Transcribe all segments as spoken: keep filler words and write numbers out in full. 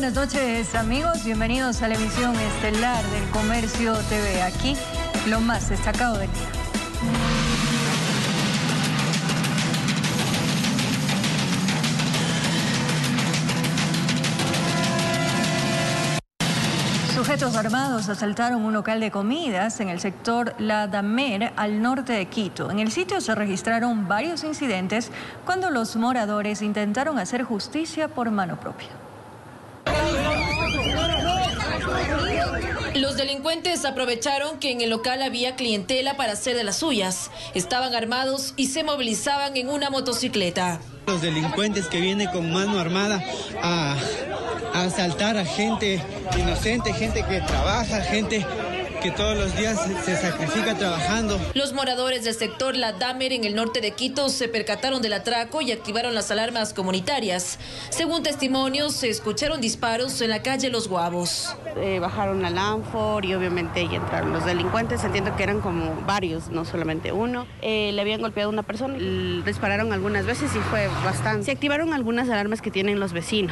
buenas noches, amigos. Bienvenidos a la emisión estelar del Comercio T V. Aquí, lo más destacado del día. Sujetos armados asaltaron un local de comidas en el sector La Damer, al norte de Quito. En el sitio se registraron varios incidentes cuando los moradores intentaron hacer justicia por mano propia. Los delincuentes aprovecharon que en el local había clientela para hacer de las suyas. Estaban armados y se movilizaban en una motocicleta. Los delincuentes que vienen con mano armada a, a asaltar a gente inocente, gente que trabaja, gente que todos los días se sacrifica trabajando. Los moradores del sector La Damer en el norte de Quito se percataron del atraco y activaron las alarmas comunitarias. Según testimonios, se escucharon disparos en la calle Los Guavos. Eh, bajaron a Lanford y obviamente ahí entraron los delincuentes. Entiendo que eran como varios, no solamente uno. Eh, le habían golpeado a una persona, le dispararon algunas veces y fue bastante. Se activaron algunas alarmas que tienen los vecinos.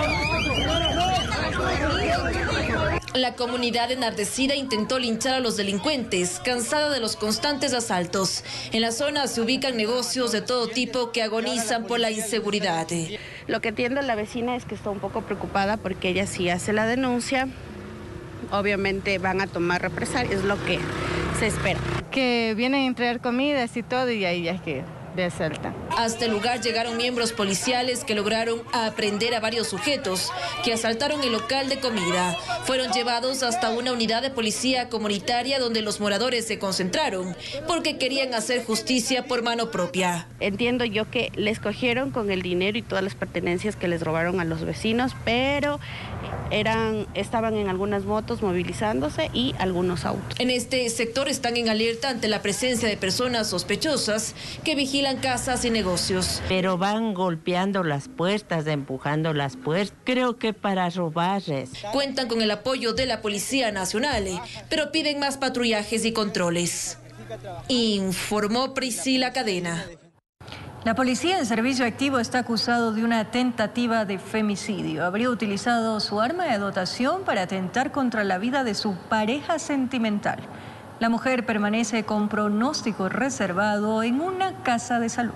La comunidad enardecida intentó linchar a los delincuentes, cansada de los constantes asaltos. En la zona se ubican negocios de todo tipo que agonizan por la inseguridad. Lo que entiende la vecina es que está un poco preocupada porque ella sí hace la denuncia. Obviamente van a tomar represalias, es lo que se espera. Que vienen a entregar comidas y todo y ahí ya es que desaltan. Hasta el lugar llegaron miembros policiales que lograron aprender a varios sujetos que asaltaron el local de comida. Fueron llevados hasta una unidad de policía comunitaria donde los moradores se concentraron porque querían hacer justicia por mano propia. Entiendo yo que les cogieron con el dinero y todas las pertenencias que les robaron a los vecinos, pero eran, estaban en algunas motos movilizándose y algunos autos. En este sector están en alerta ante la presencia de personas sospechosas que vigilan casas y negocios. Pero van golpeando las puertas, empujando las puertas, creo que para robarles. Cuentan con el apoyo de la Policía Nacional, pero piden más patrullajes y controles. Informó Priscila Cadena. La policía en servicio activo está acusado de una tentativa de femicidio. Habría utilizado su arma de dotación para atentar contra la vida de su pareja sentimental. La mujer permanece con pronóstico reservado en una casa de salud.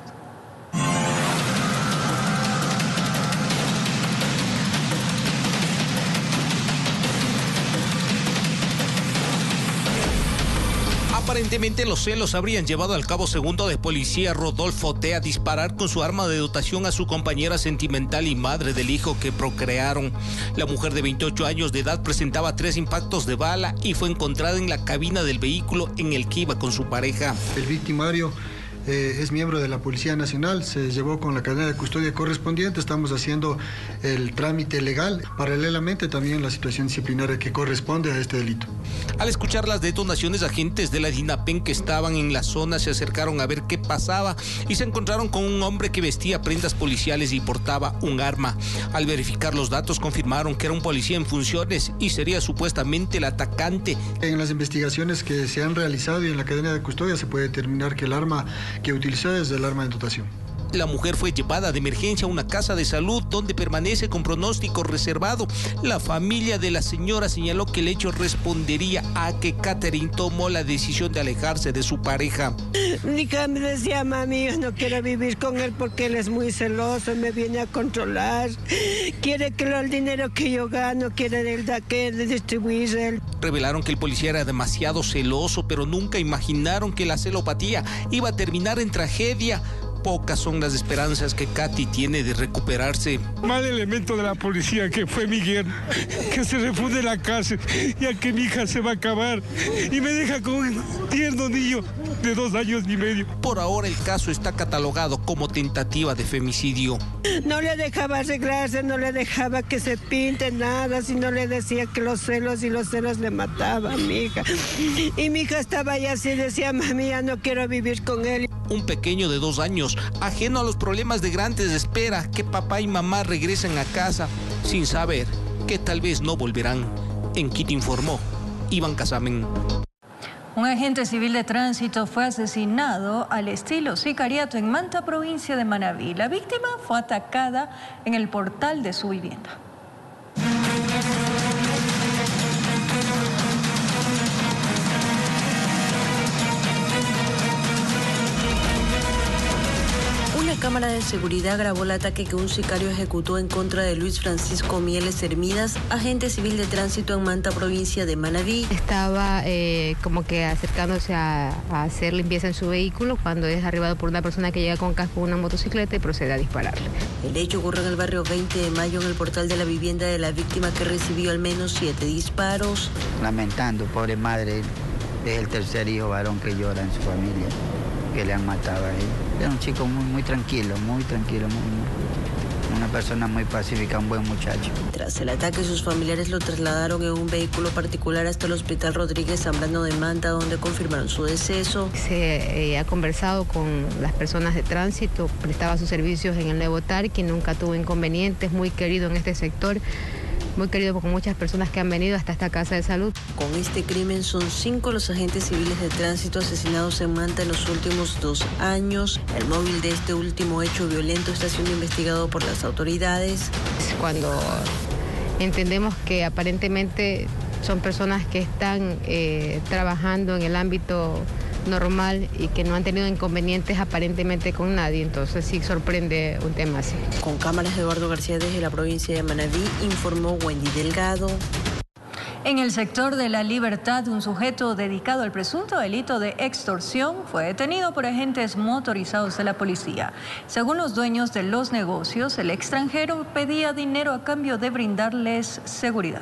Aparentemente los celos habrían llevado al cabo segundo de policía Rodolfo T. a disparar con su arma de dotación a su compañera sentimental y madre del hijo que procrearon. La mujer de veintiocho años de edad presentaba tres impactos de bala y fue encontrada en la cabina del vehículo en el que iba con su pareja. El victimario Eh, es miembro de la Policía Nacional, se llevó con la cadena de custodia correspondiente, estamos haciendo el trámite legal, paralelamente también la situación disciplinaria que corresponde a este delito. Al escuchar las detonaciones, agentes de la DINAPEN que estaban en la zona se acercaron a ver qué pasaba y se encontraron con un hombre que vestía prendas policiales y portaba un arma. Al verificar los datos confirmaron que era un policía en funciones y sería supuestamente el atacante. En las investigaciones que se han realizado y en la cadena de custodia se puede determinar que el arma que utilizó es el arma de dotación. La mujer fue llevada de emergencia a una casa de salud donde permanece con pronóstico reservado. La familia de la señora señaló que el hecho respondería a que Catherine tomó la decisión de alejarse de su pareja. Mi hija me decía, mami, yo no quiero vivir con él porque él es muy celoso, me viene a controlar. Quiere que el dinero que yo gano, quiere el de que distribuir él. Revelaron que el policía era demasiado celoso, pero nunca imaginaron que la celopatía iba a terminar en tragedia. Pocas son las esperanzas que Katy tiene de recuperarse. Mal elemento de la policía que fue Miguel, que se refunde en la cárcel, ya que mi hija se va a acabar y me deja con un tierno niño de dos años y medio. Por ahora el caso está catalogado como tentativa de femicidio. No le dejaba arreglarse, no le dejaba que se pinte nada, sino le decía que los celos y los celos le mataban a mi hija. Y mi hija estaba ahí así, decía, mami, ya no quiero vivir con él. Un pequeño de dos años, ajeno a los problemas de grandes, espera que papá y mamá regresen a casa sin saber que tal vez no volverán. En Quito informó Iván Casamen. Un agente civil de tránsito fue asesinado al estilo sicariato en Manta, provincia de Manabí. La víctima fue atacada en el portal de su vivienda. cámara de seguridad grabó el ataque que un sicario ejecutó en contra de Luis Francisco Mieles Hermidas, agente civil de tránsito en Manta, provincia de Manabí. Estaba eh, como que acercándose a, a hacer limpieza en su vehículo cuando es arribado por una persona que llega con casco de una motocicleta y procede a dispararle. El hecho ocurre en el barrio veinte de mayo, en el portal de la vivienda de la víctima, que recibió al menos siete disparos. Lamentando, pobre madre, es el tercer hijo varón que llora en su familia, que le han matado a él. Era un chico muy, muy tranquilo, muy tranquilo, muy, muy, una persona muy pacífica, un buen muchacho. Tras el ataque, sus familiares lo trasladaron en un vehículo particular hasta el Hospital Rodríguez Zambrano de Manta, donde confirmaron su deceso. Se eh, ha conversado con las personas de tránsito, prestaba sus servicios en el Nuevo Tarqui, nunca tuvo inconvenientes, muy querido en este sector. Muy querido por muchas personas que han venido hasta esta casa de salud. Con este crimen son cinco los agentes civiles de tránsito asesinados en Manta en los últimos dos años. El móvil de este último hecho violento está siendo investigado por las autoridades. Cuando entendemos que aparentemente son personas que están eh, trabajando en el ámbito normal y que no han tenido inconvenientes aparentemente con nadie, entonces sí sorprende un tema así. Con cámaras de Eduardo García desde la provincia de Manabí, informó Wendy Delgado. En el sector de La Libertad, un sujeto dedicado al presunto delito de extorsión fue detenido por agentes motorizados de la policía. Según los dueños de los negocios, el extranjero pedía dinero a cambio de brindarles seguridad.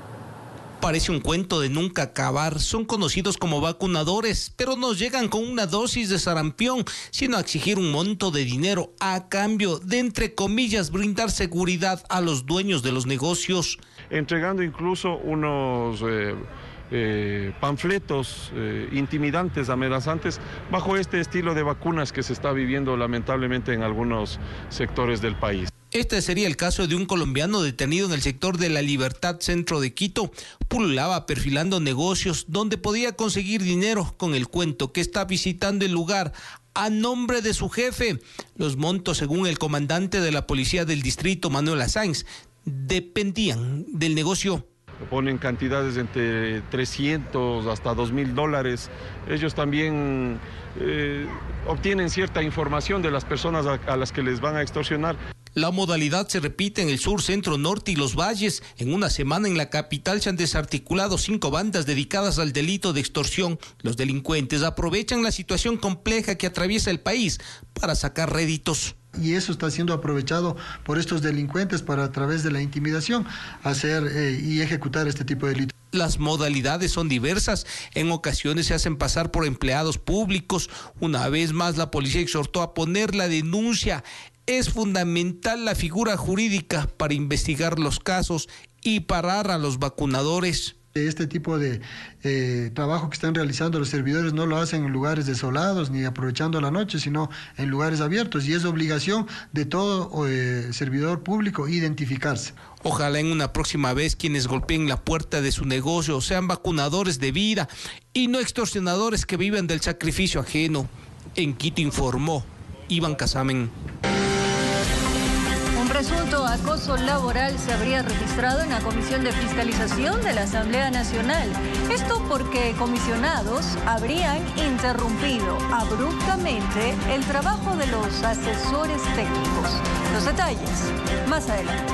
Parece un cuento de nunca acabar. Son conocidos como vacunadores, pero no llegan con una dosis de sarampión, sino a exigir un monto de dinero a cambio de, entre comillas, brindar seguridad a los dueños de los negocios. Entregando incluso unos eh, eh, panfletos eh, intimidantes, amenazantes, bajo este estilo de vacunas que se está viviendo lamentablemente en algunos sectores del país. Este sería el caso de un colombiano detenido en el sector de La Libertad, centro de Quito. Pululaba perfilando negocios donde podía conseguir dinero con el cuento que está visitando el lugar a nombre de su jefe. Los montos, según el comandante de la policía del distrito, Manuel Azáinz, dependían del negocio. Ponen cantidades entre trescientos hasta dos mil dólares. Ellos también eh, obtienen cierta información de las personas a, a las que les van a extorsionar. La modalidad se repite en el sur, centro, norte y los valles. En una semana en la capital se han desarticulado cinco bandas dedicadas al delito de extorsión. Los delincuentes aprovechan la situación compleja que atraviesa el país para sacar réditos. Y eso está siendo aprovechado por estos delincuentes para, a través de la intimidación, hacer eh, y ejecutar este tipo de delitos. Las modalidades son diversas. En ocasiones se hacen pasar por empleados públicos. Una vez más, la policía exhortó a poner la denuncia. Es fundamental la figura jurídica para investigar los casos y parar a los vacunadores. Este tipo de eh, trabajo que están realizando los servidores no lo hacen en lugares desolados ni aprovechando la noche, sino en lugares abiertos, y es obligación de todo eh, servidor público identificarse. Ojalá en una próxima vez quienes golpeen la puerta de su negocio sean vacunadores de vida y no extorsionadores que viven del sacrificio ajeno. En Quito informó Iván Casamen. Presunto acoso laboral se habría registrado en la Comisión de Fiscalización de la Asamblea Nacional. Esto porque comisionados habrían interrumpido abruptamente el trabajo de los asesores técnicos. Los detalles más adelante.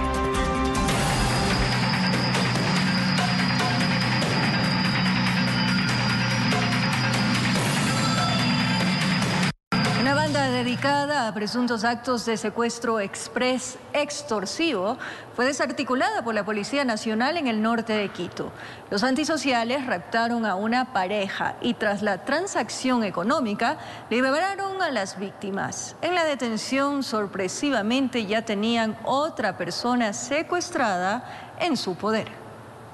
Una banda dedicada a presuntos actos de secuestro express extorsivo fue desarticulada por la Policía Nacional en el norte de Quito. Los antisociales raptaron a una pareja y tras la transacción económica liberaron a las víctimas. En la detención, sorpresivamente, ya tenían otra persona secuestrada en su poder.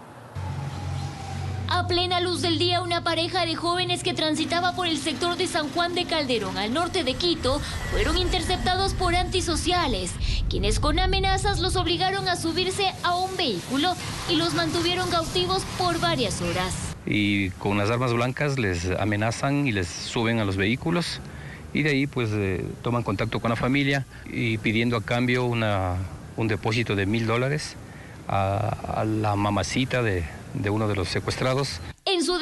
A plena luz del día, una pareja de jóvenes que transitaba por el sector de San Juan de Calderón, al norte de Quito, fueron interceptados por antisociales, quienes con amenazas los obligaron a subirse a un vehículo y los mantuvieron cautivos por varias horas. Y con las armas blancas les amenazan y les suben a los vehículos y de ahí pues eh, toman contacto con la familia y pidiendo a cambio una, un depósito de mil dólares a, a la mamacita de... de uno de los secuestrados. En su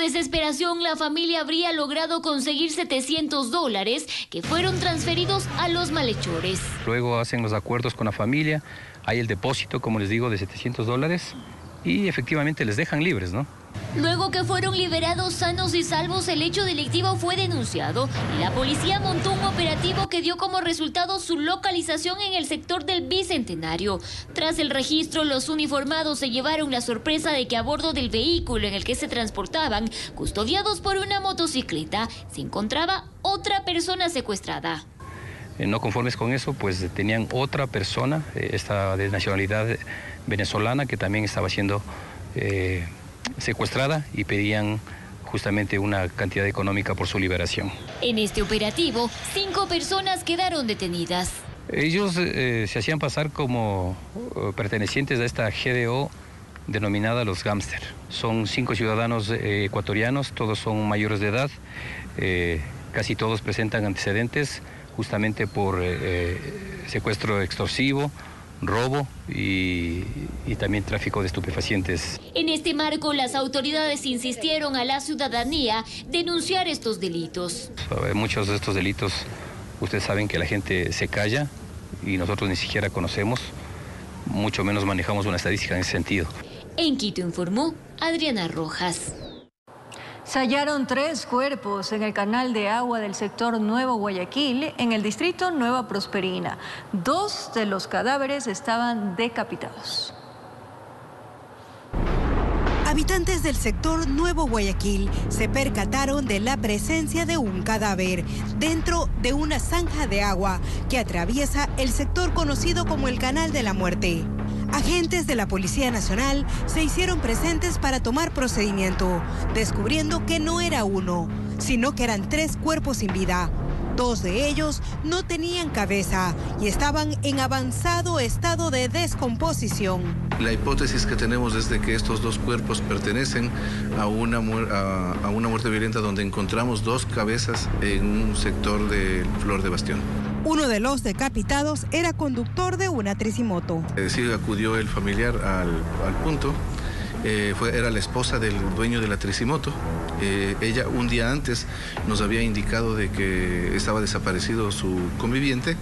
desesperación, la familia habría logrado conseguir setecientos dólares que fueron transferidos a los malhechores. Luego hacen los acuerdos con la familia, hay el depósito, como les digo, de setecientos dólares y efectivamente les dejan libres, ¿no? Luego que fueron liberados sanos y salvos, el hecho delictivo fue denunciado y la policía montó un operativo que dio como resultado su localización en el sector del Bicentenario. Tras el registro, los uniformados se llevaron la sorpresa de que a bordo del vehículo en el que se transportaban, custodiados por una motocicleta, se encontraba otra persona secuestrada. Eh, no conformes con eso, pues tenían otra persona, eh, esta de nacionalidad venezolana, que también estaba siendo eh, secuestrada y pedían justamente una cantidad económica por su liberación. En este operativo, cinco personas quedaron detenidas. Ellos eh, se hacían pasar como uh, pertenecientes a esta G D O denominada los gángster. Son cinco ciudadanos eh, ecuatorianos, todos son mayores de edad, eh, casi todos presentan antecedentes justamente por eh, secuestro extorsivo, robo y, y también tráfico de estupefacientes. En este marco, las autoridades insistieron a la ciudadanía denunciar estos delitos. Muchos de estos delitos, ustedes saben que la gente se calla y nosotros ni siquiera conocemos, mucho menos manejamos una estadística en ese sentido. En Quito informó Adriana Rojas. Se hallaron tres cuerpos en el canal de agua del sector Nuevo Guayaquil, en el distrito Nueva Prosperina. Dos de los cadáveres estaban decapitados. Habitantes del sector Nuevo Guayaquil se percataron de la presencia de un cadáver dentro de una zanja de agua que atraviesa el sector conocido como el Canal de la Muerte. Agentes de la Policía Nacional se hicieron presentes para tomar procedimiento, descubriendo que no era uno, sino que eran tres cuerpos sin vida. Dos de ellos no tenían cabeza y estaban en avanzado estado de descomposición. La hipótesis que tenemos es de que estos dos cuerpos pertenecen a una, a, a una muerte violenta donde encontramos dos cabezas en un sector de Flor de Bastión. Uno de los decapitados era conductor de una tricimoto. Es decir, acudió el familiar al, al punto. Eh, fue, era la esposa del dueño de la tricimoto. Eh, ella un día antes nos había indicado de que estaba desaparecido su conviviente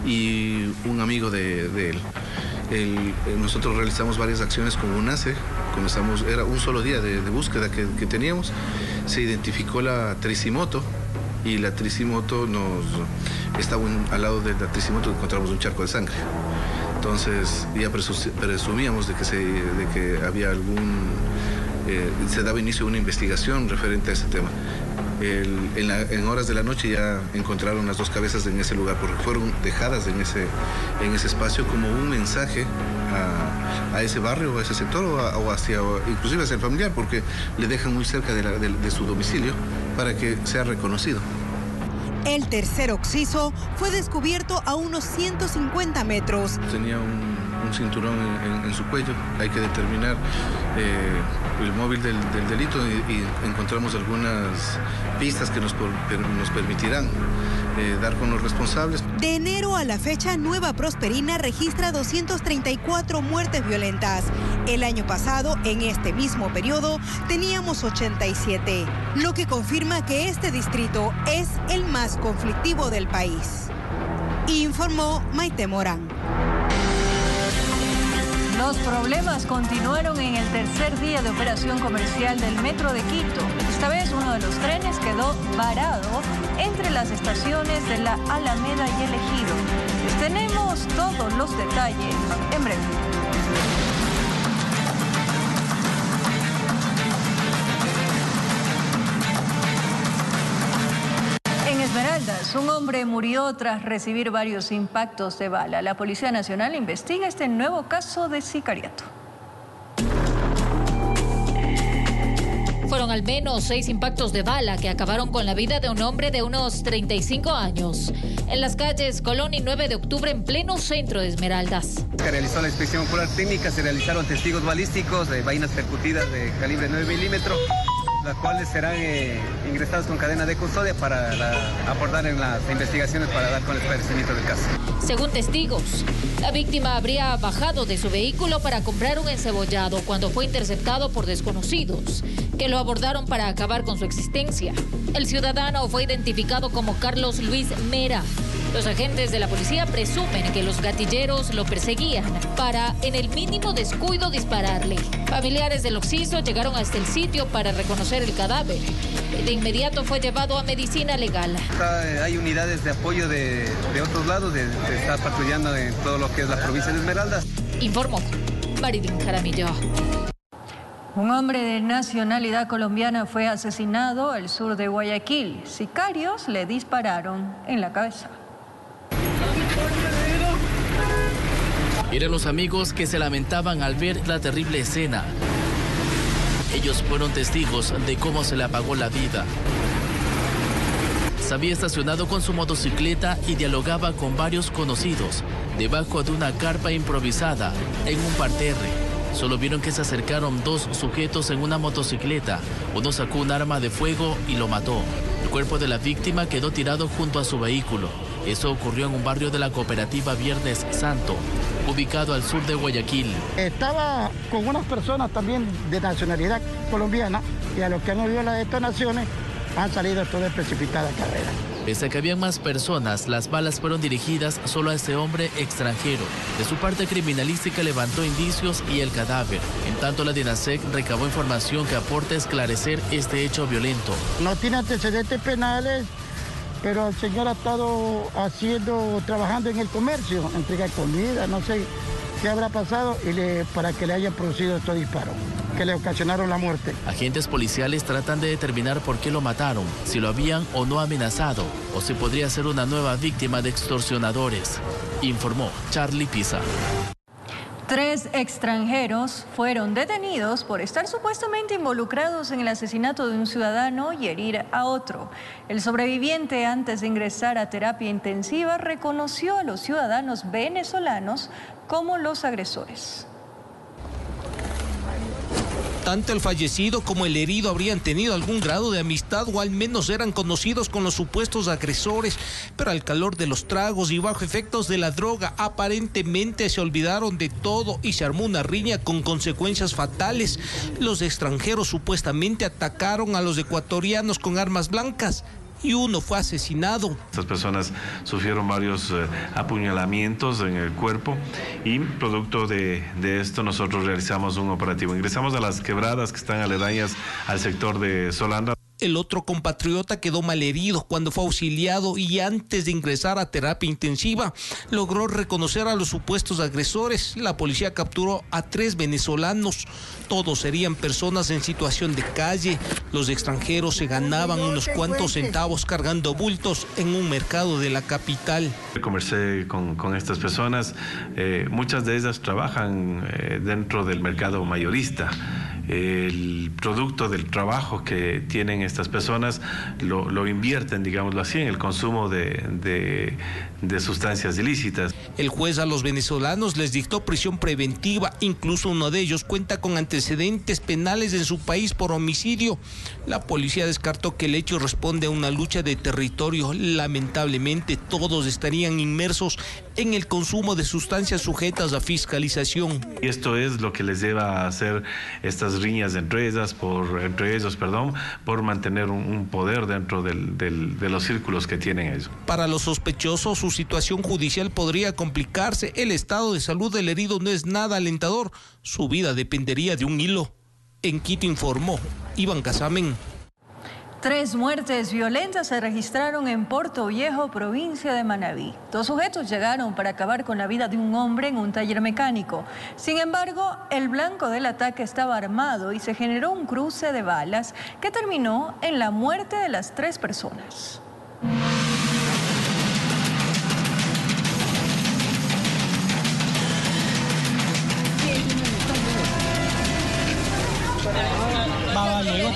y un amigo de, de él. El, nosotros realizamos varias acciones con UNACE, comenzamos, era un solo día de, de búsqueda que, que teníamos. Se identificó la tricimoto y la tricimoto nos estaba un, al lado de la tricimoto encontramos un charco de sangre. Entonces ya presumíamos de que, se, de que había algún, eh, se daba inicio a una investigación referente a ese tema. El, en, la, en horas de la noche ya encontraron las dos cabezas en ese lugar porque fueron dejadas en ese, en ese espacio como un mensaje a, a ese barrio, a ese sector o, a, o hacia, o inclusive hacia el familiar porque le dejan muy cerca de, la, de, de su domicilio para que sea reconocido. El tercer occiso fue descubierto a unos ciento cincuenta metros. Tenía un, un cinturón en, en, en su cuello. Hay que determinar eh, el móvil del, del delito y, y encontramos algunas pistas que nos, por, nos permitirán eh, dar con los responsables. De enero a la fecha, Nueva Prosperina registra doscientas treinta y cuatro muertes violentas. El año pasado, en este mismo periodo, teníamos ochenta y siete, lo que confirma que este distrito es el más conflictivo del país. Informó Maite Morán. Los problemas continuaron en el tercer día de operación comercial del Metro de Quito. Esta vez uno de los trenes quedó varado entre las estaciones de la Alameda y el Ejido. Les tenemos todos los detalles en breve. En Esmeraldas, un hombre murió tras recibir varios impactos de bala. La Policía Nacional investiga este nuevo caso de sicariato. Fueron al menos seis impactos de bala que acabaron con la vida de un hombre de unos treinta y cinco años. En las calles Colón y nueve de octubre, en pleno centro de Esmeraldas. Se realizó la inspección ocular técnica, se realizaron testigos balísticos de vainas percutidas de calibre nueve milímetros, las cuales serán eh, ingresados con cadena de custodia para la, aportar en las investigaciones para dar con el esclarecimiento del caso. Según testigos, la víctima habría bajado de su vehículo para comprar un encebollado cuando fue interceptado por desconocidos, que lo abordaron para acabar con su existencia. El ciudadano fue identificado como Carlos Luis Mera. Los agentes de la policía presumen que los gatilleros lo perseguían para, en el mínimo descuido, dispararle. Familiares del occiso llegaron hasta el sitio para reconocer el cadáver. De inmediato fue llevado a medicina legal. Hay unidades de apoyo de, de otros lados, de, de estar patrullando en todo lo que es la provincia de Esmeraldas. Informó Marilyn Jaramillo. Un hombre de nacionalidad colombiana fue asesinado al sur de Guayaquil. Sicarios le dispararon en la cabeza. Eran los amigos que se lamentaban al ver la terrible escena. Ellos fueron testigos de cómo se le apagó la vida. Se había estacionado con su motocicleta y dialogaba con varios conocidos debajo de una carpa improvisada en un parterre. Solo vieron que se acercaron dos sujetos en una motocicleta. Uno sacó un arma de fuego y lo mató. El cuerpo de la víctima quedó tirado junto a su vehículo. Eso ocurrió en un barrio de la cooperativa Viernes Santo, ubicado al sur de Guayaquil. Estaba con unas personas también de nacionalidad colombiana y a los que han oído las detonaciones han salido todas precipitadas carrera. Pese a que habían más personas, las balas fueron dirigidas solo a este hombre extranjero. De su parte criminalística levantó indicios y el cadáver. En tanto, la DINASEC recabó información que aporta a esclarecer este hecho violento. No tiene antecedentes penales, pero el señor ha estado haciendo, trabajando en el comercio, entrega comida, no sé qué habrá pasado y le, para que le hayan producido estos disparos, que le ocasionaron la muerte. Agentes policiales tratan de determinar por qué lo mataron, si lo habían o no amenazado, o si podría ser una nueva víctima de extorsionadores, informó Charlie Pisa. Tres extranjeros fueron detenidos por estar supuestamente involucrados en el asesinato de un ciudadano y herir a otro. El sobreviviente, antes de ingresar a terapia intensiva, reconoció a los ciudadanos venezolanos como los agresores. Tanto el fallecido como el herido habrían tenido algún grado de amistad o al menos eran conocidos con los supuestos agresores, pero al calor de los tragos y bajo efectos de la droga aparentemente se olvidaron de todo y se armó una riña con consecuencias fatales. Los extranjeros supuestamente atacaron a los ecuatorianos con armas blancas y uno fue asesinado. Estas personas sufrieron varios eh, apuñalamientos en el cuerpo y producto de, de esto nosotros realizamos un operativo. Ingresamos a las quebradas que están aledañas al sector de Solanda. El otro compatriota quedó malherido cuando fue auxiliado y antes de ingresar a terapia intensiva logró reconocer a los supuestos agresores. La policía capturó a tres venezolanos. Todos serían personas en situación de calle. Los extranjeros se ganaban unos cuantos centavos cargando bultos en un mercado de la capital. Conversé con, con estas personas. Eh, muchas de ellas trabajan eh, dentro del mercado mayorista. El producto del trabajo que tienen estas personas lo, lo invierten, digámoslo así, en el consumo de, de, de sustancias ilícitas. El juez a los venezolanos les dictó prisión preventiva, incluso uno de ellos cuenta con antecedentes penales en su país por homicidio. La policía descartó que el hecho responde a una lucha de territorio. Lamentablemente todos estarían inmersos en el consumo de sustancias sujetas a fiscalización. Y esto es lo que les lleva a hacer estas riñas entre ellas, por, entre ellos, perdón, por mantener un, un poder dentro del, del, de los círculos que tienen ellos. Para los sospechosos, su situación judicial podría complicarse. El estado de salud del herido no es nada alentador. Su vida dependería de un hilo. En Quito informó Iván Casamen. Tres muertes violentas se registraron en Puerto Viejo, provincia de Manabí. Dos sujetos llegaron para acabar con la vida de un hombre en un taller mecánico. Sin embargo, el blanco del ataque estaba armado y se generó un cruce de balas que terminó en la muerte de las tres personas.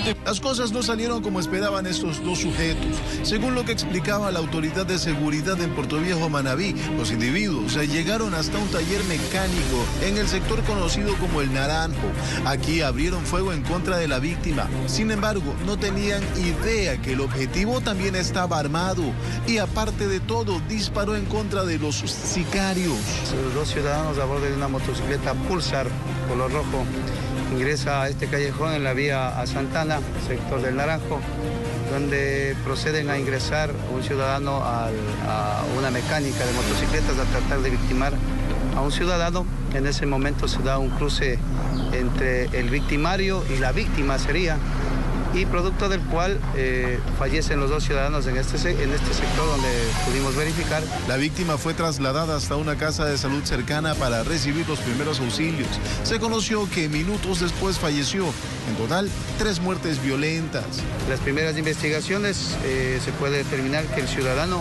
Las cosas no salieron como esperaban estos dos sujetos. Según lo que explicaba la autoridad de seguridad en Puerto Viejo, Manabí, los individuos llegaron hasta un taller mecánico en el sector conocido como El Naranjo. Aquí abrieron fuego en contra de la víctima. Sin embargo, no tenían idea que el objetivo también estaba armado y, aparte de todo, disparó en contra de los sicarios. Dos ciudadanos a bordo de una motocicleta Pulsar color rojo ingresa a este callejón en la vía a Santana, sector del Naranjo, donde proceden a ingresar un ciudadano al, a una mecánica de motocicletas a tratar de victimar a un ciudadano. En ese momento se da un cruce entre el victimario y la víctima sería, y producto del cual eh, fallecen los dos ciudadanos en este, en este sector donde pudimos verificar. La víctima fue trasladada hasta una casa de salud cercana para recibir los primeros auxilios. Se conoció que minutos después falleció. En total, tres muertes violentas. Las primeras investigaciones eh, se puede determinar que el ciudadano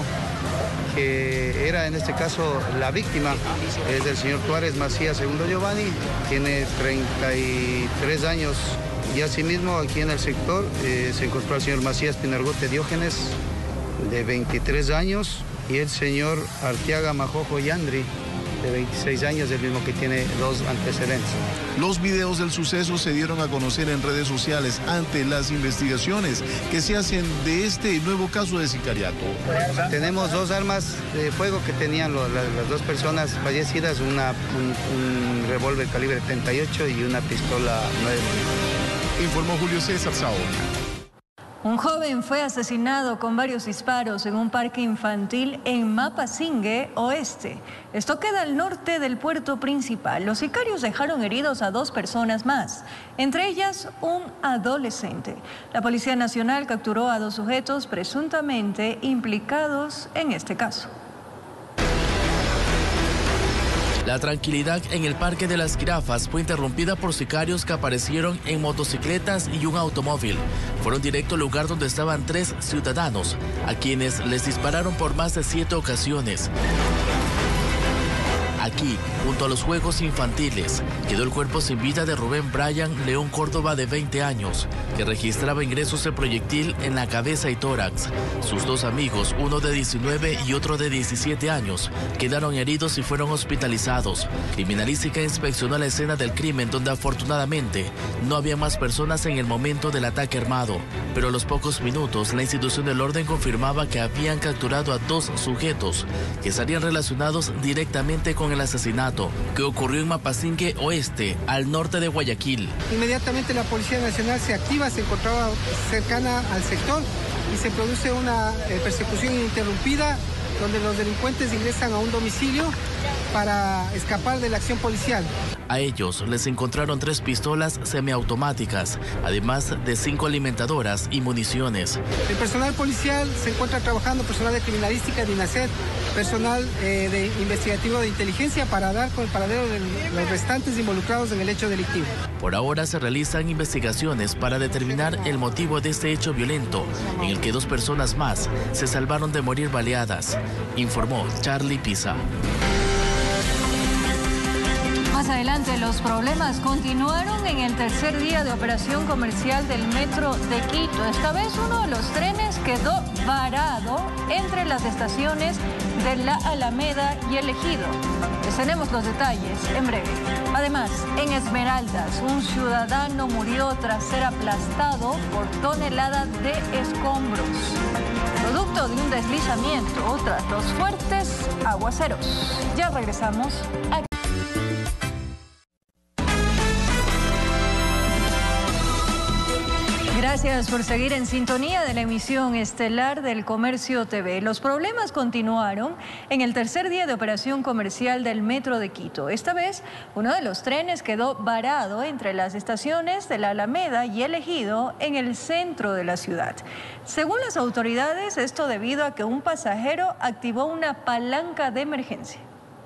que era en este caso la víctima es del señor Tuárez Macías Segundo Giovanni, tiene treinta y tres años. Y asimismo aquí en el sector eh, se encontró al señor Macías Pinargote Diógenes, de veintitrés años, y el señor Arteaga Majojo Yandri, de veintiséis años, el mismo que tiene dos antecedentes. Los videos del suceso se dieron a conocer en redes sociales ante las investigaciones que se hacen de este nuevo caso de sicariato. Tenemos dos armas de fuego que tenían lo, la, las dos personas fallecidas, una, un, un revólver calibre treinta y ocho y una pistola nueve. Informó Julio César Saona. Un joven fue asesinado con varios disparos en un parque infantil en Mapasingue Oeste. Esto queda al norte del puerto principal. Los sicarios dejaron heridos a dos personas más, entre ellas un adolescente. La Policía Nacional capturó a dos sujetos presuntamente implicados en este caso. La tranquilidad en el Parque de las Jirafas fue interrumpida por sicarios que aparecieron en motocicletas y un automóvil. Fueron directo al lugar donde estaban tres ciudadanos, a quienes les dispararon por más de siete ocasiones. Aquí, junto a los juegos infantiles, quedó el cuerpo sin vida de Rubén Brian León Córdoba, de veinte años, que registraba ingresos de proyectil en la cabeza y tórax. Sus dos amigos, uno de diecinueve y otro de diecisiete años, quedaron heridos y fueron hospitalizados. Criminalística inspeccionó la escena del crimen, donde afortunadamente no había más personas en el momento del ataque armado. Pero a los pocos minutos, la institución del orden confirmaba que habían capturado a dos sujetos que estarían relacionados directamente con el asesinato, que ocurrió en Mapasingue Oeste, al norte de Guayaquil. Inmediatamente la Policía Nacional se activa, se encontraba cercana al sector y se produce una eh, persecución ininterrumpida, donde los delincuentes ingresan a un domicilio para escapar de la acción policial. A ellos les encontraron tres pistolas semiautomáticas, además de cinco alimentadoras y municiones. El personal policial se encuentra trabajando, personal de criminalística de INACET, personal eh, de investigativo de inteligencia, para dar con el paradero de los restantes involucrados en el hecho delictivo. Por ahora se realizan investigaciones para determinar el motivo de este hecho violento, en el que dos personas más se salvaron de morir baleadas, informó Charlie Pisa. Más adelante, los problemas continuaron en el tercer día de operación comercial del Metro de Quito. Esta vez uno de los trenes quedó varado entre las estaciones de La Alameda y El Ejido. Les tenemos los detalles en breve. Además, en Esmeraldas, un ciudadano murió tras ser aplastado por toneladas de escombros, producto de un deslizamiento tras los fuertes aguaceros. Ya regresamos a... Gracias por seguir en sintonía de la emisión estelar del Comercio T V. Los problemas continuaron en el tercer día de operación comercial del Metro de Quito. Esta vez, uno de los trenes quedó varado entre las estaciones de La Alameda y El Ejido en el centro de la ciudad. Según las autoridades, esto debido a que un pasajero activó una palanca de emergencia.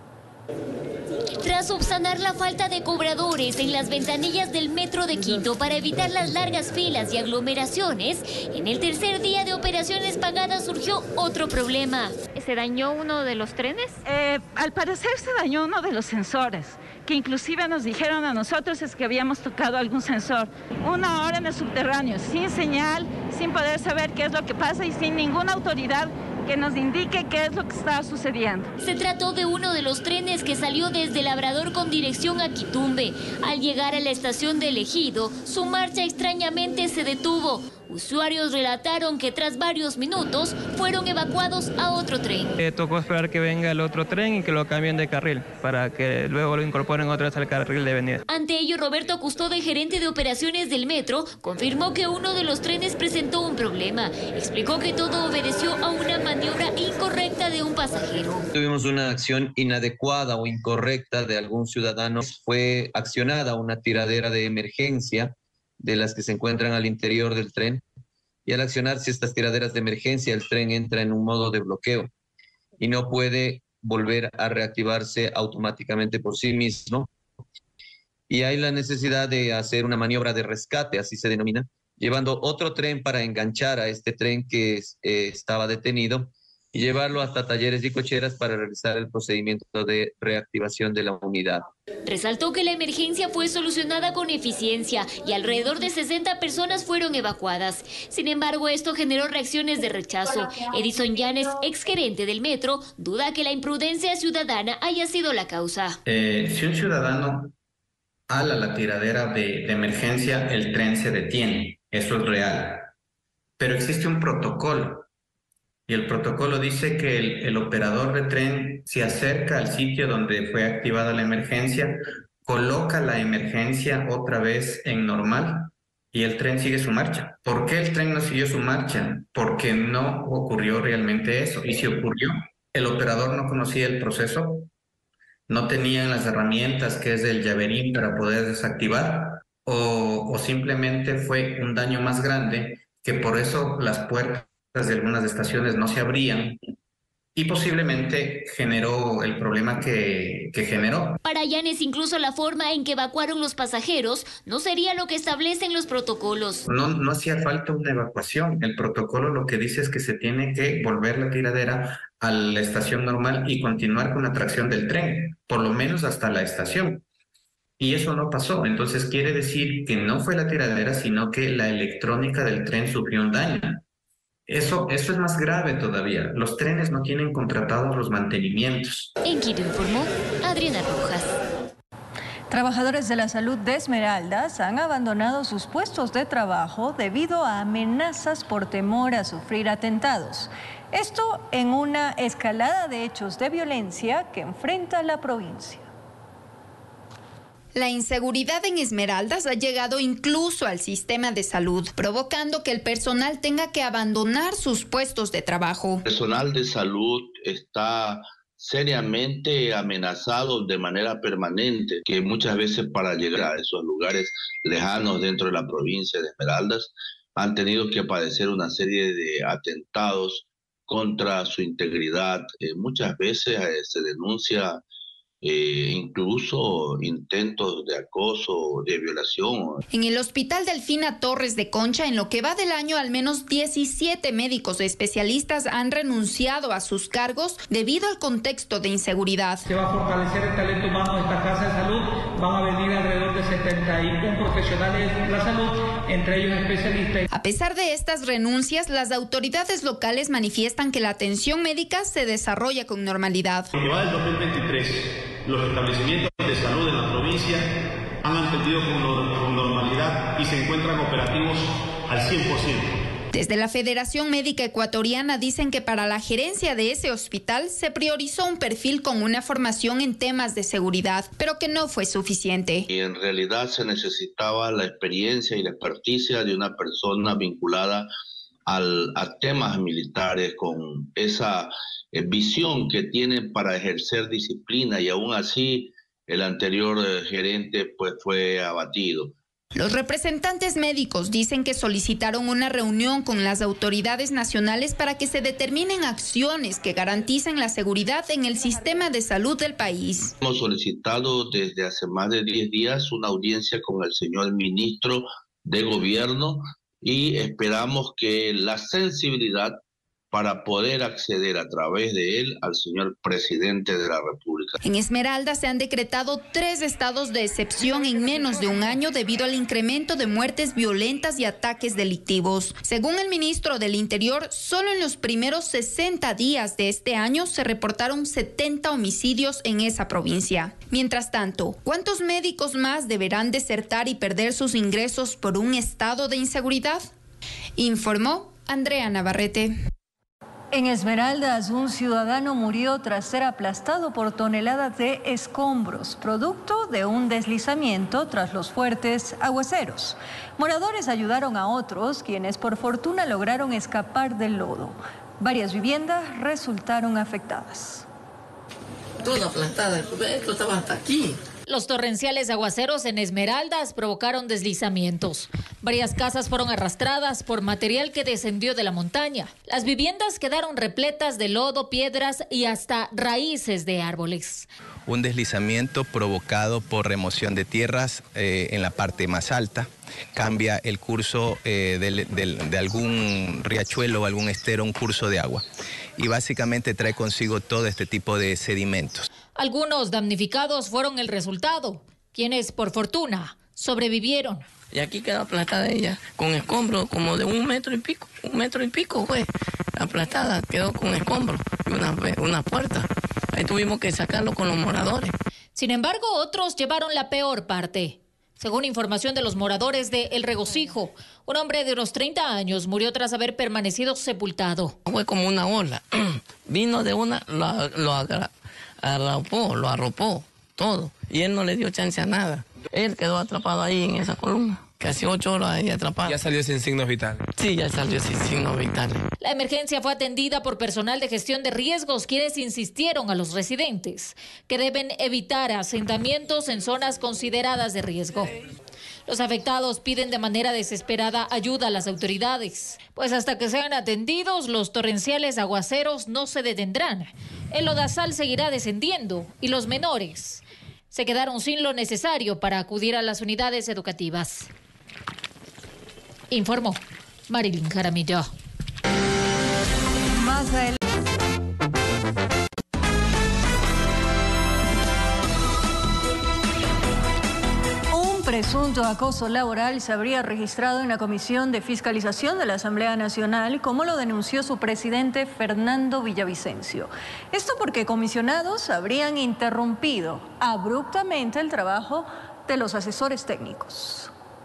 Tras subsanar la falta de cobradores en las ventanillas del Metro de Quito para evitar las largas filas y aglomeraciones, en el tercer día de operaciones pagadas surgió otro problema. ¿Se dañó uno de los trenes? Eh, al parecer se dañó uno de los sensores. que inclusive nos dijeron a nosotros es que habíamos tocado algún sensor. Una hora en el subterráneo, sin señal, sin poder saber qué es lo que pasa y sin ninguna autoridad que nos indique qué es lo que está sucediendo. Se trató de uno de los trenes que salió desde Labrador con dirección a Quitumbe. Al llegar a la estación de Ejido, su marcha extrañamente se detuvo. Usuarios relataron que tras varios minutos fueron evacuados a otro tren. Eh, tocó esperar que venga el otro tren y que lo cambien de carril para que luego lo incorporen otra vez al carril de venida. Ante ello, Roberto Custode, gerente de operaciones del metro, confirmó que uno de los trenes presentó un problema. Explicó que todo obedeció a una maniobra incorrecta de un pasajero. Tuvimos una acción inadecuada o incorrecta de algún ciudadano. Fue accionada una tiradera de emergencia de las que se encuentran al interior del tren, y al accionarse estas tiraderas de emergencia, el tren entra en un modo de bloqueo y no puede volver a reactivarse automáticamente por sí mismo. Y hay la necesidad de hacer una maniobra de rescate, así se denomina, llevando otro tren para enganchar a este tren que eh, estaba detenido y llevarlo hasta Talleres y Cocheras para realizar el procedimiento de reactivación de la unidad. Resaltó que la emergencia fue solucionada con eficiencia y alrededor de sesenta personas fueron evacuadas. Sin embargo, esto generó reacciones de rechazo. Edison Llanes, exgerente del metro, duda que la imprudencia ciudadana haya sido la causa. Eh, si un ciudadano ala la tiradera de, de emergencia, el tren se detiene. Eso es real. Pero existe un protocolo. Y el protocolo dice que el, el operador de tren se acerca al sitio donde fue activada la emergencia, coloca la emergencia otra vez en normal y el tren sigue su marcha. ¿Por qué el tren no siguió su marcha? Porque no ocurrió realmente eso. Y si ocurrió, el operador no conocía el proceso, no tenían las herramientas que es el llaverín para poder desactivar, o, o simplemente fue un daño más grande que por eso las puertas de algunas estaciones no se abrían y posiblemente generó el problema que, que generó. Para Llanes, incluso la forma en que evacuaron los pasajeros no sería lo que establecen los protocolos. No, no hacía falta una evacuación. El protocolo lo que dice es que se tiene que volver la tiradera a la estación normal y continuar con la tracción del tren, por lo menos hasta la estación. Y eso no pasó. Entonces quiere decir que no fue la tiradera, sino que la electrónica del tren sufrió un daño. Eso, eso es más grave todavía. Los trenes no tienen contratados los mantenimientos. En Quito informó Adriana Rojas. Trabajadores de la salud de Esmeraldas han abandonado sus puestos de trabajo debido a amenazas por temor a sufrir atentados. Esto en una escalada de hechos de violencia que enfrenta la provincia. La inseguridad en Esmeraldas ha llegado incluso al sistema de salud, provocando que el personal tenga que abandonar sus puestos de trabajo. El personal de salud está seriamente amenazado de manera permanente, que muchas veces para llegar a esos lugares lejanos dentro de la provincia de Esmeraldas han tenido que padecer una serie de atentados contra su integridad. Eh, muchas veces eh, se denuncia Eh, incluso intentos de acoso, de violación. En el Hospital Delfina Torres de Concha, en lo que va del año, al menos diecisiete médicos especialistas han renunciado a sus cargos debido al contexto de inseguridad. Se va a fortalecer el talento humano de esta casa de salud. Van a venir alrededor de setenta y uno profesionales de la salud, entre ellos especialistas. A pesar de estas renuncias, las autoridades locales manifiestan que la atención médica se desarrolla con normalidad. En lo que va del dos mil veintitrés, los establecimientos de salud en la provincia han atendido con, con normalidad y se encuentran operativos al cien por ciento. Desde la Federación Médica Ecuatoriana dicen que para la gerencia de ese hospital se priorizó un perfil con una formación en temas de seguridad, pero que no fue suficiente. Y en realidad se necesitaba la experiencia y la experticia de una persona vinculada al, a temas militares con esa eh, visión que tienen para ejercer disciplina, y aún así el anterior eh, gerente pues fue abatido. Los representantes médicos dicen que solicitaron una reunión con las autoridades nacionales para que se determinen acciones que garanticen la seguridad en el sistema de salud del país. Hemos solicitado desde hace más de diez días una audiencia con el señor ministro de Gobierno y esperamos que la sensibilidad para poder acceder a través de él al señor presidente de la República. En Esmeraldas se han decretado tres estados de excepción en menos de un año debido al incremento de muertes violentas y ataques delictivos. Según el ministro del Interior, solo en los primeros sesenta días de este año se reportaron setenta homicidios en esa provincia. Mientras tanto, ¿cuántos médicos más deberán desertar y perder sus ingresos por un estado de inseguridad? Informó Andrea Navarrete. En Esmeraldas, un ciudadano murió tras ser aplastado por toneladas de escombros, producto de un deslizamiento tras los fuertes aguaceros. Moradores ayudaron a otros, quienes por fortuna lograron escapar del lodo. Varias viviendas resultaron afectadas. Toda aplastada, esto estaba hasta aquí. Los torrenciales aguaceros en Esmeraldas provocaron deslizamientos. Varias casas fueron arrastradas por material que descendió de la montaña. Las viviendas quedaron repletas de lodo, piedras y hasta raíces de árboles. Un deslizamiento provocado por remoción de tierras eh, en la parte más alta. Cambia el curso eh, del, del, de algún riachuelo o algún estero, un curso de agua. Y básicamente trae consigo todo este tipo de sedimentos. Algunos damnificados fueron el resultado, quienes por fortuna sobrevivieron. Y aquí quedó aplastada ella, con escombros como de un metro y pico, un metro y pico fue aplastada, quedó con escombros y una, una puerta. Ahí tuvimos que sacarlo con los moradores. Sin embargo, otros llevaron la peor parte. Según información de los moradores de El Regocijo, un hombre de unos treinta años murió tras haber permanecido sepultado. Fue como una ola, vino de una, lo, lo agra, arropó, lo arropó, todo, y él no le dio chance a nada. Él quedó atrapado ahí en esa columna, casi ocho horas ahí atrapado. ¿Ya salió sin signos vitales? Sí, ya salió sin signos vitales. La emergencia fue atendida por personal de gestión de riesgos, quienes insistieron a los residentes que deben evitar asentamientos en zonas consideradas de riesgo. Los afectados piden de manera desesperada ayuda a las autoridades, pues hasta que sean atendidos, los torrenciales aguaceros no se detendrán. El lodazal seguirá descendiendo y los menores se quedaron sin lo necesario para acudir a las unidades educativas. Informó Marilyn Jaramillo. Más adelante. Un presunto acoso laboral se habría registrado en la Comisión de Fiscalización de la Asamblea Nacional, como lo denunció su presidente Fernando Villavicencio. Esto porque comisionados habrían interrumpido abruptamente el trabajo de los asesores técnicos.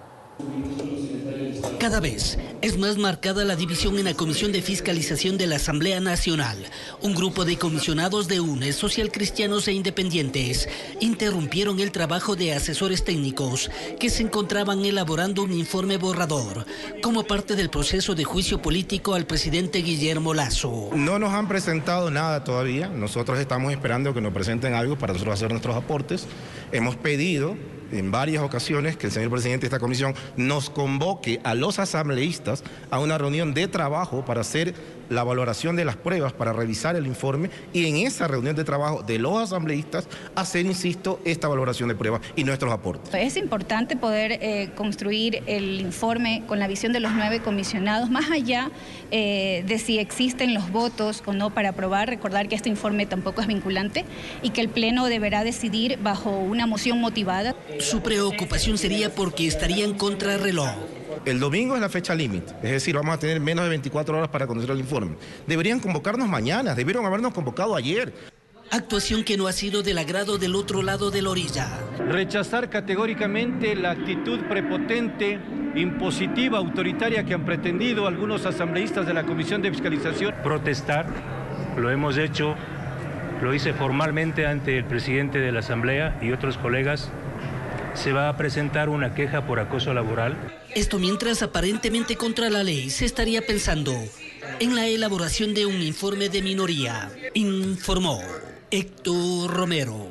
Cada vez es más marcada la división en la Comisión de Fiscalización de la Asamblea Nacional. Un grupo de comisionados de U N E, socialcristianos e independientes, interrumpieron el trabajo de asesores técnicos que se encontraban elaborando un informe borrador como parte del proceso de juicio político al presidente Guillermo Lasso. No nos han presentado nada todavía. Nosotros estamos esperando que nos presenten algo para nosotros hacer nuestros aportes. Hemos pedido en varias ocasiones que el señor presidente de esta comisión nos convoque a los asambleístas a una reunión de trabajo para hacer la valoración de las pruebas, para revisar el informe y en esa reunión de trabajo de los asambleístas hacer, insisto, esta valoración de pruebas y nuestros aportes. Es importante poder eh, construir el informe con la visión de los nueve comisionados, más allá eh, de si existen los votos o no para aprobar. Recordar que este informe tampoco es vinculante y que el Pleno deberá decidir bajo una moción motivada. Su preocupación sería porque estarían contra reloj. El domingo es la fecha límite, es decir, vamos a tener menos de veinticuatro horas para conocer el informe. Deberían convocarnos mañana, debieron habernos convocado ayer. Actuación que no ha sido del agrado del otro lado de la orilla. Rechazar categóricamente la actitud prepotente, impositiva, autoritaria que han pretendido algunos asambleístas de la Comisión de Fiscalización. Protestar, lo hemos hecho, lo hice formalmente ante el presidente de la Asamblea y otros colegas. Se va a presentar una queja por acoso laboral. Esto mientras aparentemente contra la ley se estaría pensando en la elaboración de un informe de minoría, informó Héctor Romero.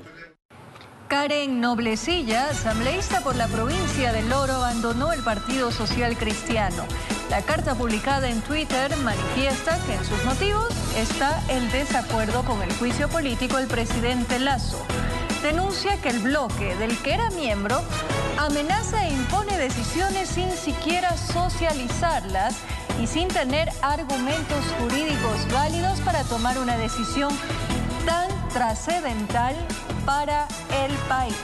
Karen Noblecilla, asambleísta por la provincia del Oro, abandonó el Partido Social Cristiano. La carta publicada en Twitter manifiesta que en sus motivos está el desacuerdo con el juicio político del presidente Lasso. Denuncia que el bloque del que era miembro amenaza e impone decisiones sin siquiera socializarlas y sin tener argumentos jurídicos válidos para tomar una decisión tan trascendental para el país.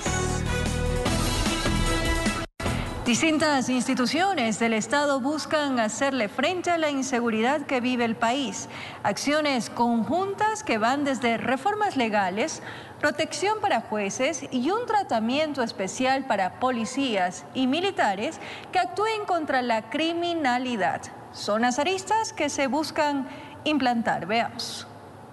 Distintas instituciones del Estado buscan hacerle frente a la inseguridad que vive el país. Acciones conjuntas que van desde reformas legales, protección para jueces y un tratamiento especial para policías y militares que actúen contra la criminalidad. Son las aristas que se buscan implantar. Veamos.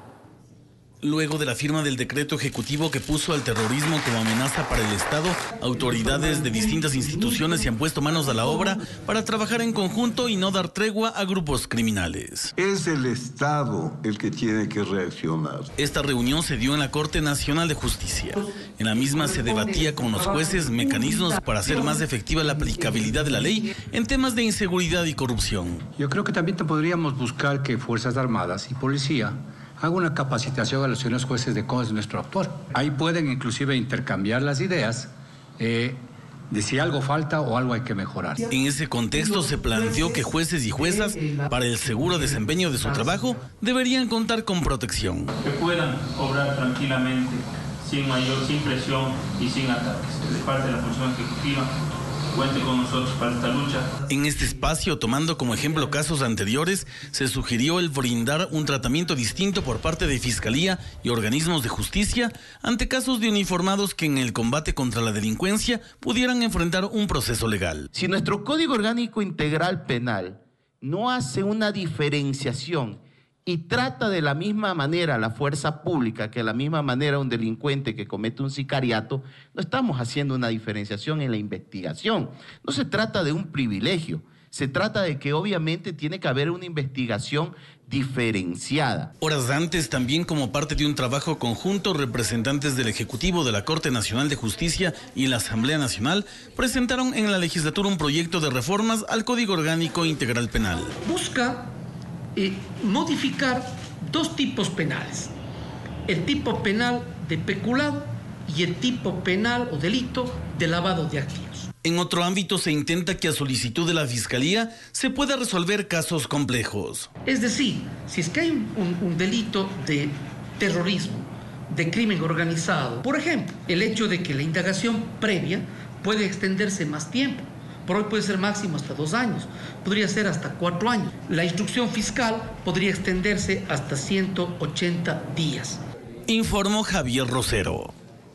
Luego de la firma del decreto ejecutivo que puso al terrorismo como amenaza para el Estado, autoridades de distintas instituciones se han puesto manos a la obra para trabajar en conjunto y no dar tregua a grupos criminales. Es el Estado el que tiene que reaccionar. Esta reunión se dio en la Corte Nacional de Justicia. En la misma se debatía con los jueces mecanismos para hacer más efectiva la aplicabilidad de la ley en temas de inseguridad y corrupción. Yo creo que también podríamos buscar que Fuerzas Armadas y Policía haga una capacitación a los señores jueces de cómo es nuestro actuar. Ahí pueden inclusive intercambiar las ideas eh, de si algo falta o algo hay que mejorar. En ese contexto se planteó que jueces y juezas, para el seguro desempeño de su trabajo, deberían contar con protección. Que puedan obrar tranquilamente, sin mayor, sin presión y sin ataques. De parte de la función ejecutiva, cuente con nosotros para esta lucha. En este espacio, tomando como ejemplo casos anteriores, se sugirió el brindar un tratamiento distinto por parte de Fiscalía y organismos de justicia ante casos de uniformados que en el combate contra la delincuencia pudieran enfrentar un proceso legal. Si nuestro Código Orgánico Integral Penal no hace una diferenciación y trata de la misma manera a la fuerza pública que de la misma manera a un delincuente que comete un sicariato, no estamos haciendo una diferenciación en la investigación. No se trata de un privilegio, se trata de que obviamente tiene que haber una investigación diferenciada. Horas antes, también como parte de un trabajo conjunto, representantes del Ejecutivo, de la Corte Nacional de Justicia y la Asamblea Nacional presentaron en la legislatura un proyecto de reformas al Código Orgánico Integral Penal. Busca Eh, modificar dos tipos penales, el tipo penal de peculado y el tipo penal o delito de lavado de activos. En otro ámbito se intenta que a solicitud de la Fiscalía se pueda resolver casos complejos. Es decir, si es que hay un, un, un delito de terrorismo, de crimen organizado, por ejemplo, el hecho de que la indagación previa puede extenderse más tiempo. Por hoy puede ser máximo hasta dos años, podría ser hasta cuatro años. La instrucción fiscal podría extenderse hasta ciento ochenta días. Informó Javier Rosero.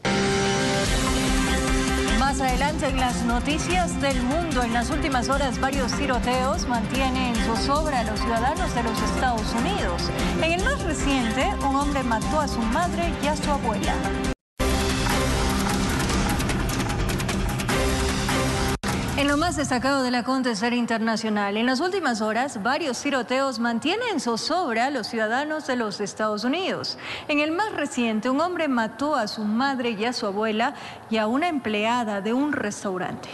Más adelante en las noticias del mundo, en las últimas horas varios tiroteos mantienen en zozobra a los ciudadanos de los Estados Unidos. En el más reciente, un hombre mató a su madre y a su abuela. En lo más destacado del acontecer internacional, en las últimas horas, varios tiroteos mantienen en zozobra a los ciudadanos de los Estados Unidos. En el más reciente, un hombre mató a su madre y a su abuela y a una empleada de un restaurante.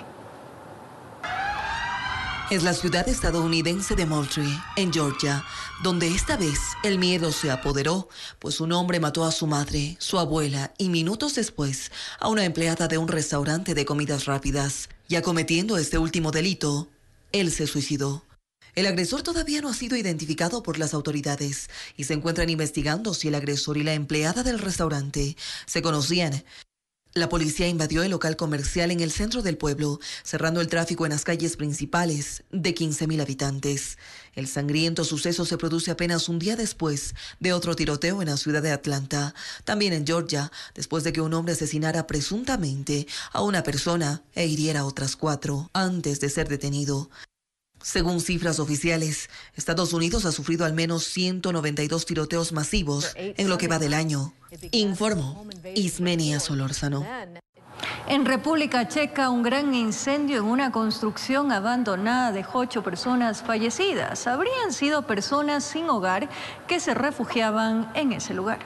Es la ciudad estadounidense de Moultrie, en Georgia, donde esta vez el miedo se apoderó, pues un hombre mató a su madre, su abuela y minutos después a una empleada de un restaurante de comidas rápidas. Y acometiendo este último delito, él se suicidó. El agresor todavía no ha sido identificado por las autoridades y se encuentran investigando si el agresor y la empleada del restaurante se conocían. La policía invadió el local comercial en el centro del pueblo, cerrando el tráfico en las calles principales de quince mil habitantes. El sangriento suceso se produce apenas un día después de otro tiroteo en la ciudad de Atlanta, también en Georgia, después de que un hombre asesinara presuntamente a una persona e hiriera a otras cuatro antes de ser detenido. Según cifras oficiales, Estados Unidos ha sufrido al menos ciento noventa y dos tiroteos masivos en lo que va del año, informó Ismenia Solórzano. En República Checa, un gran incendio en una construcción abandonada dejó ocho personas fallecidas. Habrían sido personas sin hogar que se refugiaban en ese lugar.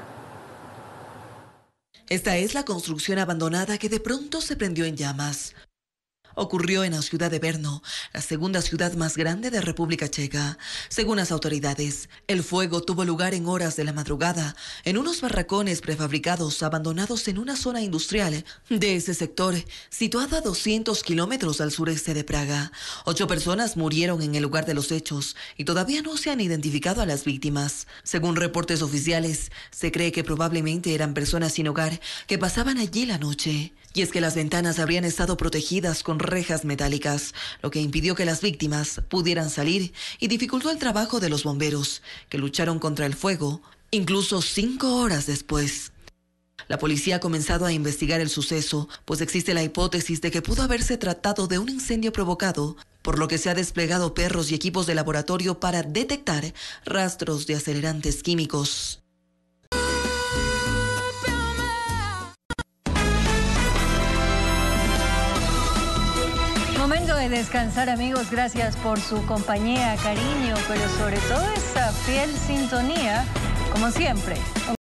Esta es la construcción abandonada que de pronto se prendió en llamas. ocurrió en la ciudad de Brno, la segunda ciudad más grande de República Checa. Según las autoridades, el fuego tuvo lugar en horas de la madrugada en unos barracones prefabricados abandonados en una zona industrial de ese sector, situado a doscientos kilómetros al sureste de Praga. Ocho personas murieron en el lugar de los hechos y todavía no se han identificado a las víctimas. Según reportes oficiales, se cree que probablemente eran personas sin hogar que pasaban allí la noche. Y es que las ventanas habrían estado protegidas con rejas metálicas, lo que impidió que las víctimas pudieran salir y dificultó el trabajo de los bomberos, que lucharon contra el fuego, incluso cinco horas después. La policía ha comenzado a investigar el suceso, pues existe la hipótesis de que pudo haberse tratado de un incendio provocado, por lo que se ha desplegado perros y equipos de laboratorio para detectar rastros de acelerantes químicos. Momento de descansar, amigos. Gracias por su compañía, cariño, pero sobre todo esa fiel sintonía, como siempre.